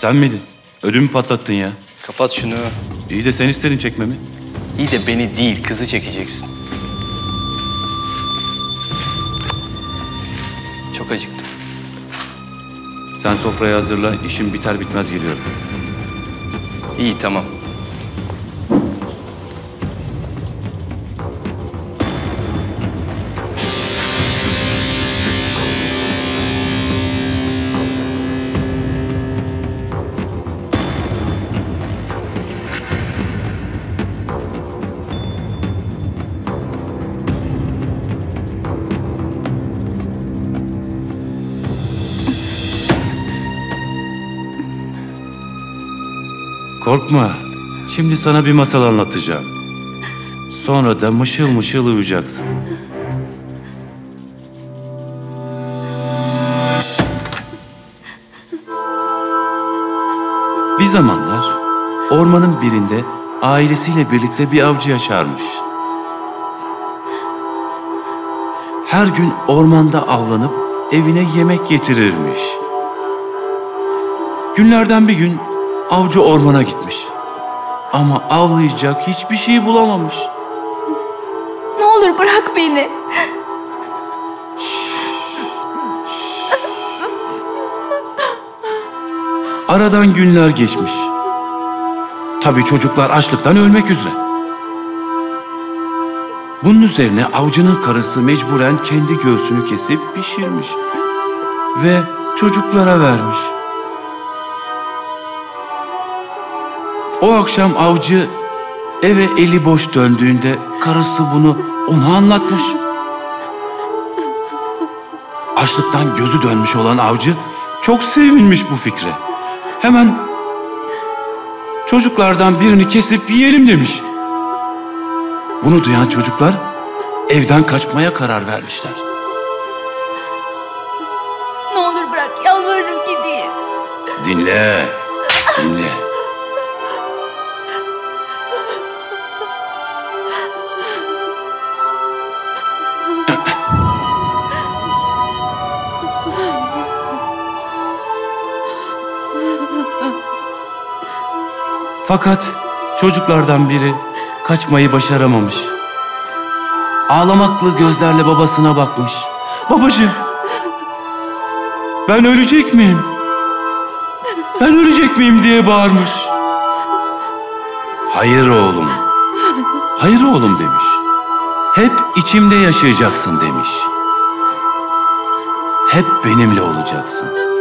Sen miydin? Ödümü patlattın ya. Kapat şunu. İyi de sen istedin çekmemi. İyi de beni değil, kızı çekeceksin. Çok acıktım. Sen sofrayı hazırla, işim biter bitmez geliyorum. İyi, tamam. Korkma. Şimdi sana bir masal anlatacağım. Sonra da mışıl mışıl uyuyacaksın. Bir zamanlar ormanın birinde ailesiyle birlikte bir avcı yaşarmış. Her gün ormanda avlanıp evine yemek getirirmiş. Günlerden bir gün avcı ormana gitmiş. Ama avlayacak hiçbir şey bulamamış. Ne olur bırak beni. Aradan günler geçmiş. Tabii çocuklar açlıktan ölmek üzere. Bunun üzerine avcının karısı mecburen kendi göğsünü kesip pişirmiş. Ve çocuklara vermiş. O akşam avcı eve eli boş döndüğünde karısı bunu ona anlatmış. Açlıktan gözü dönmüş olan avcı çok sevinmiş bu fikre. Hemen çocuklardan birini kesip yiyelim demiş. Bunu duyan çocuklar evden kaçmaya karar vermişler. Ne olur bırak, yalvarırım gideyim. Dinle, dinle. Fakat çocuklardan biri kaçmayı başaramamış. Ağlamaklı gözlerle babasına bakmış. Babacığım, ben ölecek miyim? Ben ölecek miyim diye bağırmış. Hayır oğlum, hayır oğlum demiş. Hep içimde yaşayacaksın demiş. Hep benimle olacaksın.